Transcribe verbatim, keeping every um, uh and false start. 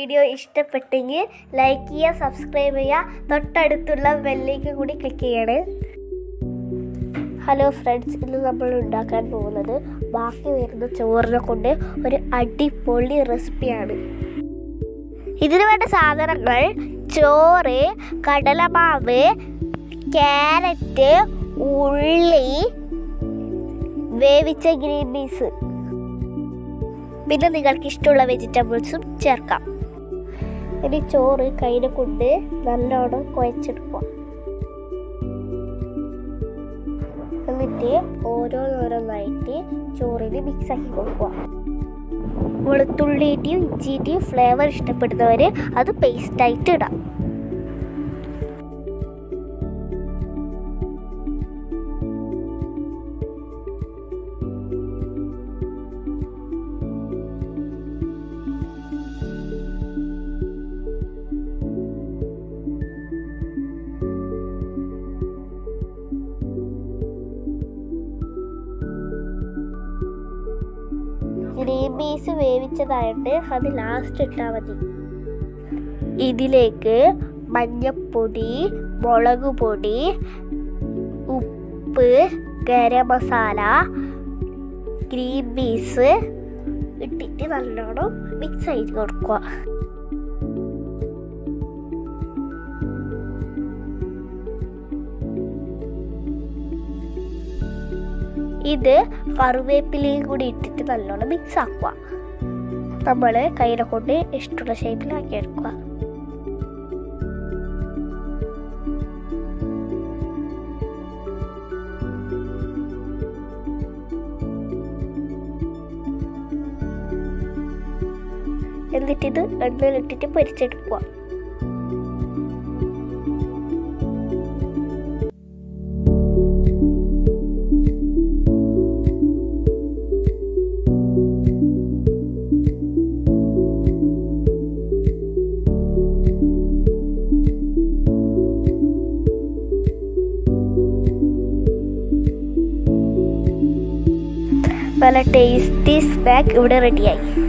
Video ഇഷ്ടപ്പെട്ടെങ്കിൽ like ചെയ്യുക, subscribe ചെയ്യുക, തൊട്ടടുത്തുള്ള ബെല്ലേക്ക് കൂടി ക്ലിക്ക് ചെയ്യണേ. ഹലോ ഫ്രണ്ട്സ്, ഇന്ന് നമ്മൾ ഉണ്ടാക്കാൻ പോകുന്നത് ബാക്കി വരുന്ന ചോറിനെ കൊണ്ട് ഒരു അടിപൊളി റെസിപ്പിയാണ്. ഇതിന് വേണ്ട സാധനങ്ങൾ: ചോറ്, കടലമാവ്, ക്യാരറ്റ്, ഉള്ളി, വേവിച്ച ഗ്രീൻ പീസ്, പിന്നെ നിങ്ങൾക്ക് ഇഷ്ടമുള്ള വെജിറ്റബിൾസും ചേർക്കാം. ഇനി ചോറ് കയ്യിനെ കൊണ്ട് നല്ലോണം കുഴച്ചെടുക്കുക. എന്നിട്ട് ഓരോന്നോരോന്നായിട്ട് ചോറിന് മിക്സ് ആക്കി കൊടുക്കുക. വെളുത്തുള്ളിയുടെയും ഇഞ്ചിയുടെയും ഫ്ലേവർ ഇഷ്ടപ്പെടുന്നവർ അത് പേസ്റ്റായിട്ട് ഇടാം. ഗ്രീൻ പീസ് വേവിച്ചതായിട്ട് അത് ലാസ്റ്റ് ഇട്ടാൽ മതി. ഇതിലേക്ക് മഞ്ഞപ്പൊടി, മുളക് പൊടി, ഉപ്പ്, ഗരം മസാല, ഗ്രീൻ പീസ് ഇട്ടിട്ട് നല്ലോണം മിക്സ് ചെയ്ത് കൊടുക്കുക. ഇത് കറിവേപ്പിലയും കൂടി ഇട്ടിട്ട് നല്ലോണം മിക്സ് ആക്കുക. നമ്മൾ കയ്യിനെ കൊണ്ട് ഇഷ്ടമുള്ള ഷേപ്പിലാക്കി എടുക്കുക. എന്നിട്ടിത് എണ്ണയിലിട്ടിട്ട് പൊരിച്ചെടുക്കുക. നല്ല ടേസ്റ്റി സ്നാക്ക് ഇവിടെ റെഡിയായി.